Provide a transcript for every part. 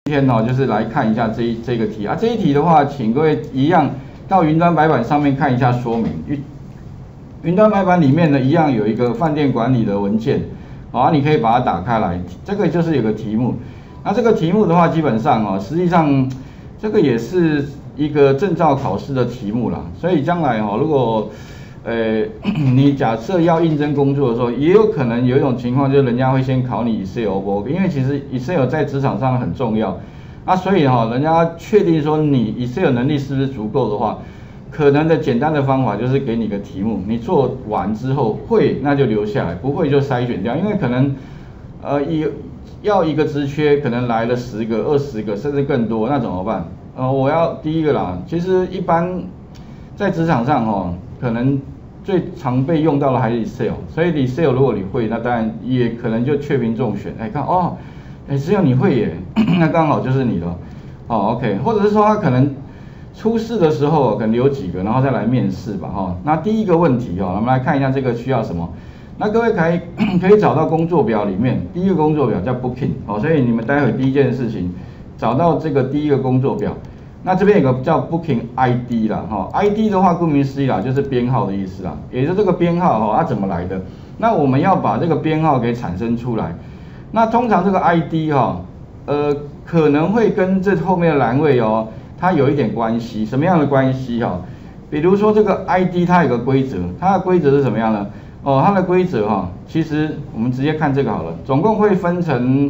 今天哦，就是来看一下这个题啊。这一题的话，请各位一样到云端白板上面看一下说明。云端白板里面呢，一样有一个饭店管理的文件，啊，你可以把它打开来。这个就是有个题目。那这个题目的话，基本上哦，实际上这个也是一个证照考试的题目啦。所以将来哦，如果你假设要应征工作的时候，也有可能有一种情况，就是人家会先考你 Excel， 因为其实 Excel 在职场上很重要啊，所以人家确定说你 Excel 能力是不是足够的话，可能的简单的方法就是给你个题目，你做完之后会那就留下来，不会就筛选掉，因为可能要一个职缺，可能来了10个、20个，甚至更多，那怎么办？我要第一个啦，其实一般在职场上可能最常被用到的还是 Excel， 所以 Excel 如果你会，那当然也可能就确评中选。看只有你会耶，那刚好就是你的OK， 或者是说他可能初试的时候可能留几个，然后再来面试吧那第一个问题我们来看一下这个需要什么。那各位可以找到工作表里面第一个工作表叫 Booking 所以你们待会第一件事情找到这个第一个工作表。那这边有个叫 Booking ID 啦，ID 的话顾名思义啦，就是编号的意思啦，也就是这个编号它怎么来的？那我们要把这个编号给产生出来。那通常这个 ID 可能会跟这后面的栏位它有一点关系，什么样的关系比如说这个 ID 它有个规则，它的规则是什么样呢？它的规则其实我们直接看这个好了，总共会分成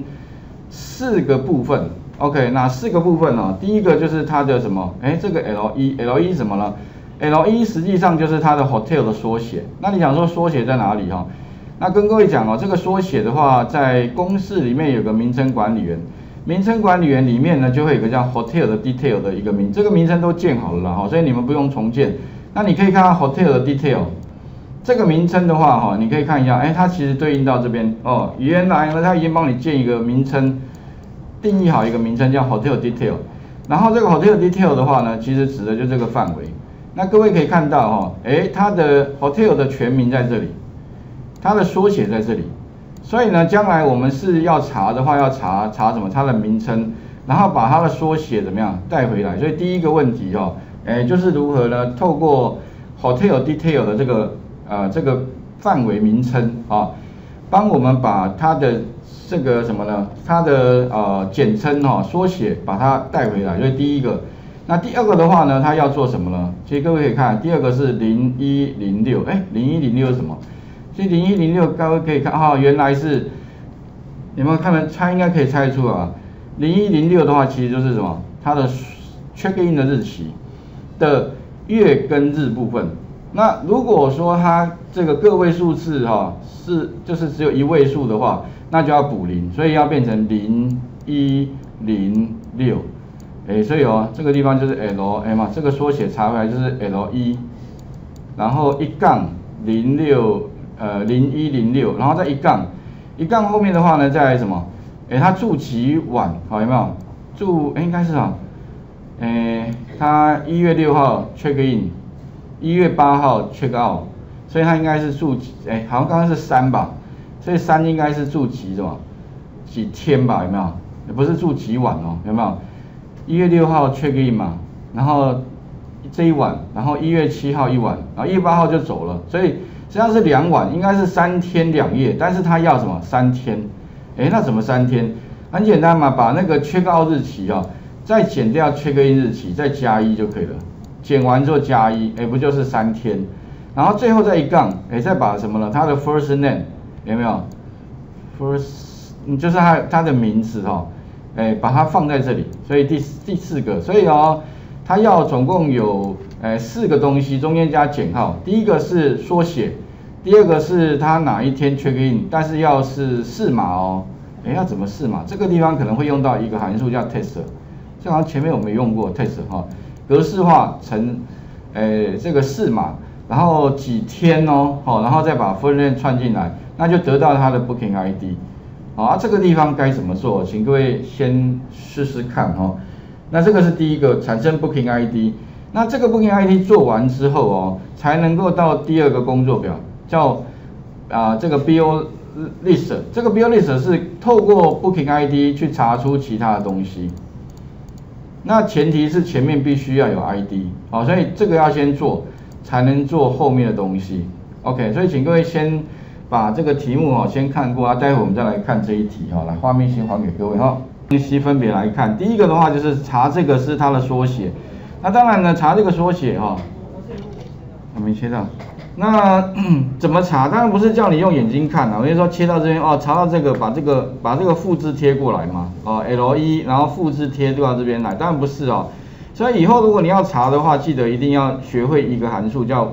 4个部分。OK， 哪4个部分呢？第一个就是它的什么？这个 LE 什么呢 ？LE 实际上就是它的 hotel 的缩写。那你想说缩写在哪里那跟各位讲这个缩写的话，在公式里面有个名称管理员，名称管理员里面呢就会有个叫 hotel 的 detail 的一个这个名称都建好了啦所以你们不用重建。那你可以看到 hotel 的 detail 这个名称的话你可以看一下，它其实对应到这边原来呢它已经帮你建一个名称。定义好一个名称叫 Hotel Detail， 然后这个 Hotel Detail 的话呢，其实指的就是这个范围。那各位可以看到它的 Hotel 的全名在这里，它的缩写在这里。所以呢，将来我们是要查的话，要查什么？它的名称，然后把它的缩写怎么样带回来。所以第一个问题就是如何呢？透过 Hotel Detail 的这个范围名称帮我们把它的这个什么呢？它的简称缩写把它带回来，所以第一个。那第二个的话呢，它要做什么呢？其实各位可以看，第二个是0106， 0106是什么？其实0106各位可以看原来是有没有猜应该可以猜出来0106的话，其实就是什么？它的 check in 的日期的月跟日部分。那如果说它这个个位数字就是只有1位数的话，那就要补0，所以要变成0106。所以这个地方就是 LM 嘛，这个缩写查回来就是 L1， 然后0106，然后再一杠后面的话呢，再来什么？它住几晚？有没有？住应该是它1月6号 check in，1月8号 check out， 所以它应该是住好像刚刚是3吧，所以3应该是住几天吧？有没有？也不是住几晚有没有？1月6号 check in 嘛，然后这一晚，然后1月7号1晚，然后1月8号就走了，所以实际上是2晚，应该是3天2夜，但是他要什么3天？那怎么3天？很简单嘛，把那个 check out 日期再减掉 check in 日期，再加1就可以了。减完之后加1，不就是3天？然后最后再一杠，再把什么呢？它的 first name 有没有 ？first 就是它的名字把它放在这里，所以第4个，所以它要总共有4个东西，中间加减号。第一个是缩写，第二个是它哪一天 check in， 但是要是4码要怎么4码？这个地方可能会用到一个函数叫 test， 这好像前面我们用过 test 格式化成这个4码，然后几天然后再把 first name 串进来，那就得到它的 booking ID。这个地方该怎么做？请各位先试试看那这个是第一个产生 booking ID， 那这个 booking ID 做完之后才能够到第二个工作表，叫这个 BO list。这个 BO list 是透过 booking ID 去查出其他的东西。 那前提是前面必须要有 ID， 好，所以这个要先做，才能做后面的东西。OK， 所以请各位先把这个题目先看过啊，待会我们再来看这一题来，画面先还给各位分析分别来看。第一个的话就是查这个是它的缩写，那当然呢查这个缩写还没切到。那怎么查？当然不是叫你用眼睛看我跟你说切到这边查到这个，把这个复制贴过来嘛，L1，然后复制贴到这边来，当然不是所以以后如果你要查的话，记得一定要学会一个函数叫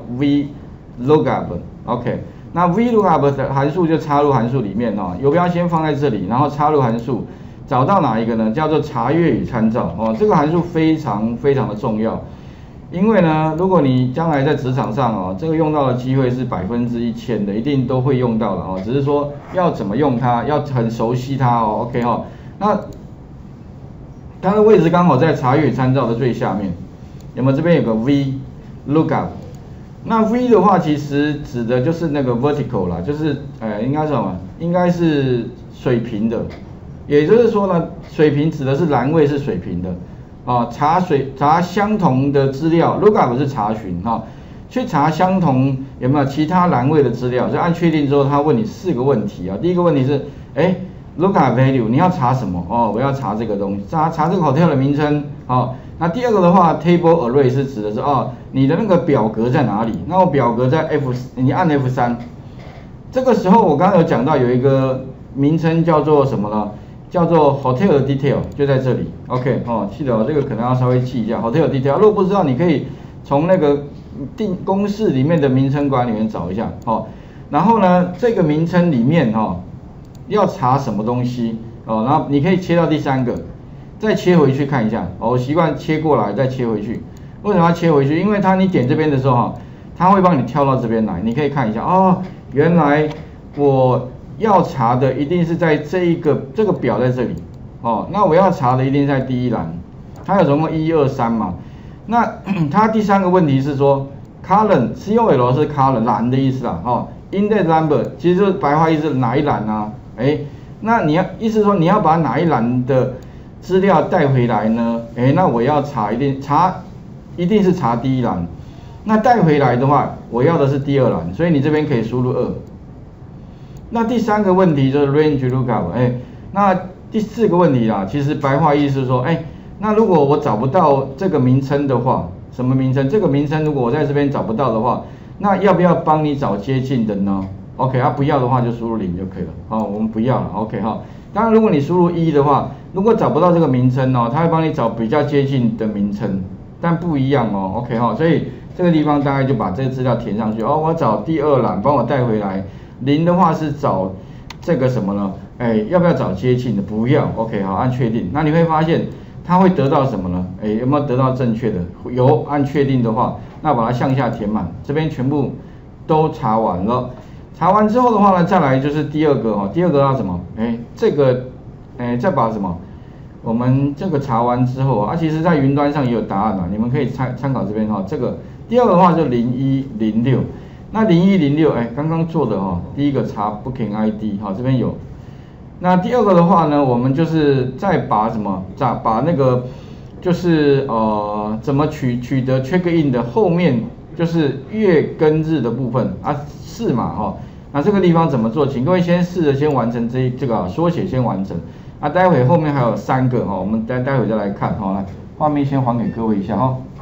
VLOOKUP，OK， 那 VLOOKUP 的函数就插入函数里面游标先放在这里，然后插入函数，找到哪一个呢？叫做查阅与参照这个函数非常非常的重要。因为呢，如果你将来在职场上这个用到的机会是1000%的，一定都会用到的只是说要怎么用它，要很熟悉它OK 那它的位置刚好在查阅与参照的最下面，有没有？这边有个 VLOOKUP， 那 V 的话其实指的就是那个 vertical 啦，就是应该是什么？应该是水平的，也就是说呢，水平指的是栏位是水平的。查相同的资料 ，lookup 是查询去查相同有没有其他栏位的资料，所以按确定之后，他问你4个问题第一个问题是，lookup value 你要查什么我要查这个东西，查这个 hotel 的名称那第二个的话 ，table array 是指的是你的那个表格在哪里？那我表格在你按 F3， 这个时候我刚刚有讲到有一个名称叫做什么呢？叫做 hotel detail 就在这里 ，OK 记得这个可能要稍微记一下 hotel detail。如果不知道，你可以从那个公式里面的名称管里面找一下然后呢，这个名称里面要查什么东西然后你可以切到第3个，再切回去看一下我习惯切过来再切回去。为什么要切回去？因为你点这边的时候它会帮你跳到这边来，你可以看一下原来我要查的一定是在这个表在这里那我要查的一定在第一栏，它有总共1、2、3嘛。那它第3个问题是说 column COL 是 column 栏的意思啦index number 其实就是白话意思哪一栏那你要意思说你要把哪一栏的资料带回来呢？那我要一定是查第一栏，那带回来的话我要的是第2栏，所以你这边可以输入2。那第3个问题就是 range lookup， 那第4个问题啦，其实白话意思是说，那如果我找不到这个名称的话，什么名称？这个名称如果我在这边找不到的话，那要不要帮你找接近的呢 ？OK， 不要的话就输入0就可以了。我们不要了 ，OK 当然，如果你输入1的话，如果找不到这个名称它会帮你找比较接近的名称，但不一样OK 所以这个地方大概就把这个资料填上去我找第2栏，帮我带回来。0的话是找这个什么呢？要不要找接近的？不要 ，OK 按确定。那你会发现它会得到什么呢？有没有得到正确的？有，按确定的话，那把它向下填满，这边全部都查完了。查完之后的话呢，再来就是第2个第2个要什么？这个再把什么？我们这个查完之后其实在云端上也有答案你们可以参考这边这个第2个的话就0106。那0106刚刚做的第一个查 Booking ID 这边有。那第2个的话呢，我们就是再把什么？把那个就是怎么取得 check in 的后面就是月跟日的部分是嘛那这个地方怎么做？请各位先试着先完成这个缩写先完成待会后面还有3个我们待会再来看来画面先还给各位一下